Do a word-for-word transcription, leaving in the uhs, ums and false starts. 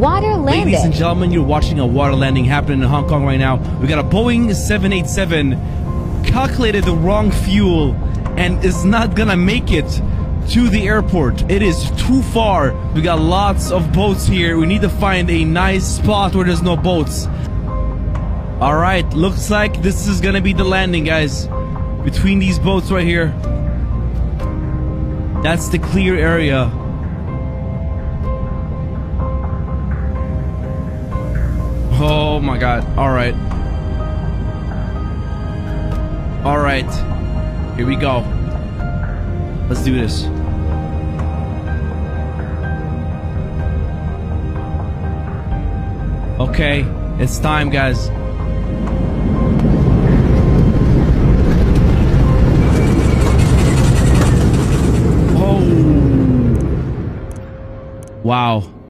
Water landing. Ladies and gentlemen, you're watching a water landing happening in Hong Kong right now. We got a Boeing seven eighty-seven calculated the wrong fuel and is not gonna make it to the airport. It is too far. We got lots of boats here. We need to find a nice spot where there's no boats. Alright, looks like this is gonna be the landing, guys. Between these boats right here. That's the clear area. Oh my god. Alright. Alright. Here we go. Let's do this. Okay, it's time, guys. Oh. Wow.